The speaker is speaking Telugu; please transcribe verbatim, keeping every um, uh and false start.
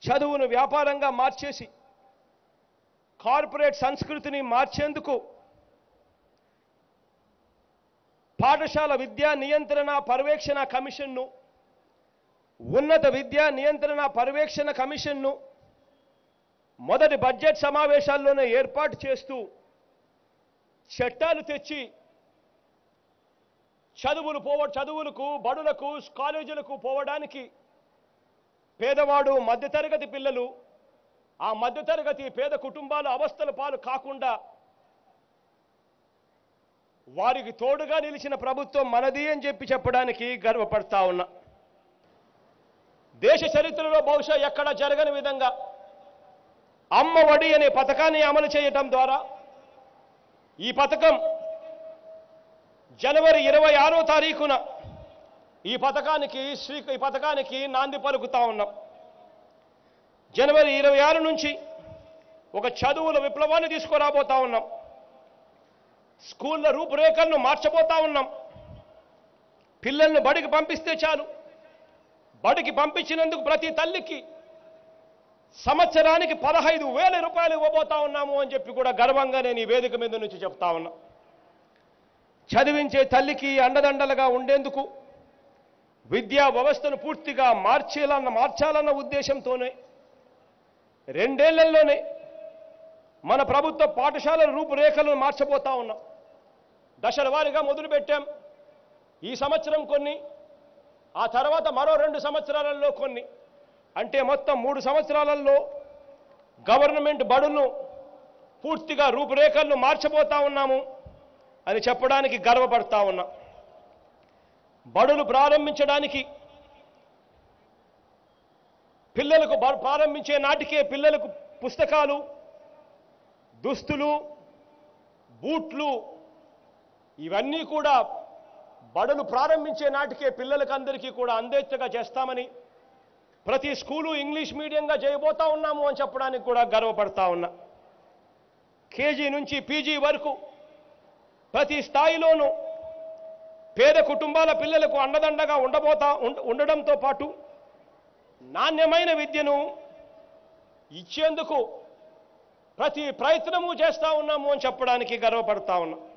చదువును వ్యాపారంగా మార్చేసి కార్పొరేట్ సంస్కృతిని మార్చేందుకు పాఠశాల విద్యా నియంత్రణ పర్యవేక్షణ కమిషన్ను, ఉన్నత విద్యా నియంత్రణ పర్యవేక్షణ కమిషన్ను మొదటి బడ్జెట్ సమావేశాల్లోనే ఏర్పాటు చేస్తూ చట్టాలు తెచ్చి చదువులు పోవ చదువులకు బడులకు కాలేజీలకు పోవడానికి పేదవాడు మధ్యతరగతి పిల్లలు, ఆ మధ్యతరగతి పేద కుటుంబాలు అవస్థల పాలు కాకుండా వారికి తోడుగా నిలిచిన ప్రభుత్వం మనది అని చెప్పి చెప్పడానికి గర్వపడతా ఉన్నా. దేశ చరిత్రలో బహుశా ఎక్కడ జరగని విధంగా అమ్మ ఒడి అనే పథకాన్ని అమలు చేయటం ద్వారా ఈ పథకం జనవరి ఇరవై ఆరో తారీఖున ఈ పథకానికి శ్రీ ఈ పథకానికి నాంది పలుకుతా ఉన్నాం. జనవరి ఇరవై ఆరు నుంచి ఒక చదువుల విప్లవాన్ని తీసుకురాబోతా ఉన్నాం. స్కూళ్ళ రూపురేఖలను మార్చబోతా ఉన్నాం. పిల్లలను బడికి పంపిస్తే చాలు, బడికి పంపించినందుకు ప్రతి తల్లికి సంవత్సరానికి పదహైదు వేల రూపాయలు ఇవ్వబోతా ఉన్నాము అని చెప్పి కూడా గర్వంగా నేను ఈ వేదిక మీద నుంచి చెప్తా ఉన్నా. చదివించే తల్లికి అండదండలుగా ఉండేందుకు విద్యా వ్యవస్థను పూర్తిగా మార్చేయాలన్న మార్చాలన్న ఉద్దేశంతోనే రెండేళ్లలోనే మన ప్రభుత్వ పాఠశాలల రూపురేఖలను మార్చబోతా ఉన్నాం. దశల వారీగా మొదలుపెట్టాం. ఈ సంవత్సరం కొన్ని, ఆ తర్వాత మరో రెండు సంవత్సరాలలో కొన్ని, అంటే మొత్తం మూడు సంవత్సరాలలో గవర్నమెంట్ బడులను పూర్తిగా రూపురేఖలను మార్చబోతా ఉన్నాము అని చెప్పడానికి గర్వపడతా ఉన్నా. బడులు ప్రారంభించడానికి పిల్లలకు ప్రారంభించే నాటికే పిల్లలకు పుస్తకాలు, దుస్తులు, బూట్లు ఇవన్నీ కూడా బడులు ప్రారంభించే నాటికే పిల్లలకు అందరికీ కూడా అందేట్టుగా చేస్తామని, ప్రతి స్కూలు ఇంగ్లీష్ మీడియంగా చేయబోతా ఉన్నాము అని చెప్పడానికి కూడా గర్వపడతా ఉన్నా. కేజీ నుంచి పీజీ వరకు ప్రతి స్థాయిలోనూ పేద కుటుంబాల పిల్లలకు అండదండగా ఉండబోతా ఉండడంతో పాటు నాణ్యమైన విద్యను ఇచ్చేందుకు ప్రతి ప్రయత్నము చేస్తా ఉన్నాము అని చెప్పడానికి గర్వపడతా ఉన్నా.